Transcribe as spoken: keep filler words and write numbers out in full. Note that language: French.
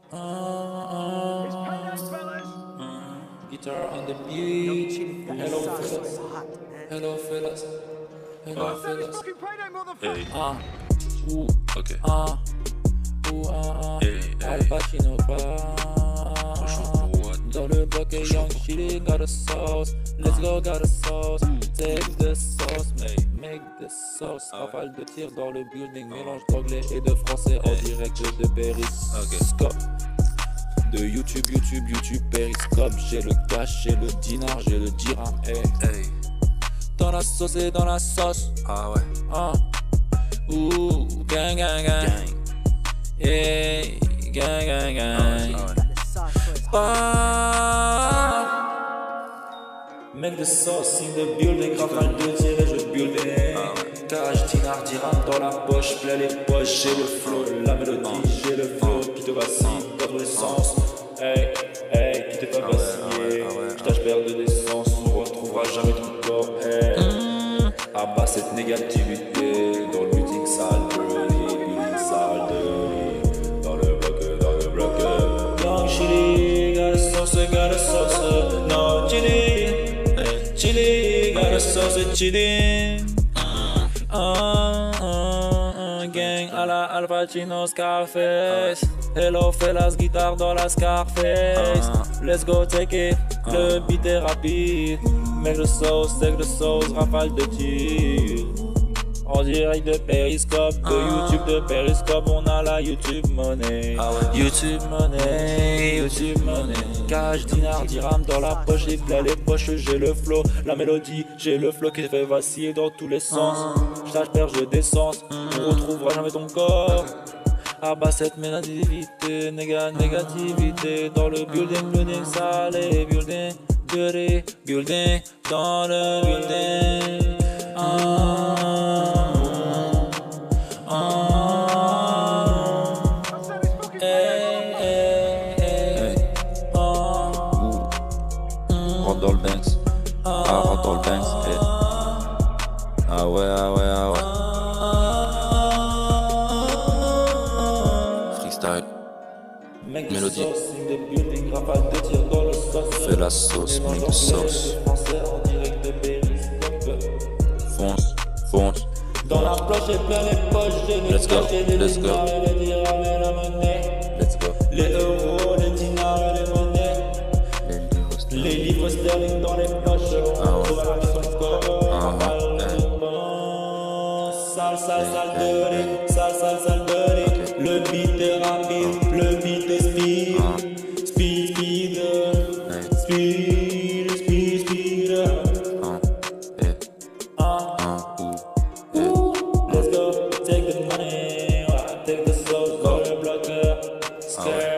Uh, uh, uh, guitar on the beach. Hello fellas. Hello fellas. Hello fellas. Hey. Ah. Ooh. Ok. Ah. Ooh, ah, ah. Hey, Al hey. Pacino pas. Dans le bloc et Young Chili got a sauce. Let's go, got a sauce. Take the sauce, make, make the sauce. Rafale de tir dans le building. Mélange d'anglais et de français en direct de Periscope. De YouTube, YouTube, YouTube, Periscope. J'ai le cash, j'ai le dinar, j'ai le dirham. Hey. Hey. Dans la sauce et dans la sauce. Ah ouais. Ah. Ouh, gang, gang, gang. Gang. Hey, gang, gang, gang. Ah ouais. Ah ouais. Ah. Make the sauce in the building. Rafale de tir et je building. Ah ouais. Cash, dinar, dirham dans la poche. Plein les poches, j'ai le flow, la mélodie, j'ai le flow qui te vacille dans tous les sens. Hey, hey, qui te fait vaciller. J'tâche perdre de l'essence, on retrouvera jamais ton corps. Hey, abat cette négativité dans le building sale, dirty, building sale, dirty. Dans le bloc, dans le bloc. Young Chili, got a sauce, got a sauce. No chili, chili, got a sauce, chili. Uh, uh, uh, gang à la Al Pacino Scarface. Hello fellas, guitare dans la Scarface. Let's go take it, le beat est rapide. Make the sauce, take the sauce, rafale de tir. En direct de Periscope, de YouTube de Periscope, on a la YouTube money. Ah ouais. YouTube money, YouTube money. Cash, dinar, dirham dans la poche, j'ai plein les poches, j'ai le flow, la mélodie, j'ai le flow qui te fait vaciller dans tous les sens. J'tâche perche d'essence, on retrouvera jamais ton corps. Abat cette négativité, néga, négativité dans le building, building salé, building, dirty, building, dans le building. Ah. Rentre dans le Banks. Ah, rentre dans le Banks. Hey. Ah ouais, ah ouais, ah ouais. Freestyle. Mélodie. Fais la sauce, make the sauce. Fonce, fonce. Dans la poche et plein les poches, j'ai le Let's go, cash et les let's go. dinars et les dirhams et la monnaie. Let's go. Les euros, les dinars et les monnaies. Les livres sterling dans les poches, on Ah ouais. retrouve à la son corps. Ah ouais. Sale, sale, sale dirty, sale, sale, sale dirty. Le beat est rapide, le beat est speed. Ah. Speed, speed, Hey. speed, speed, speed. Ah. Hey. Ah. Ah. Ouh. Let's go, take the money, take the sauce dans le bloc. Scared.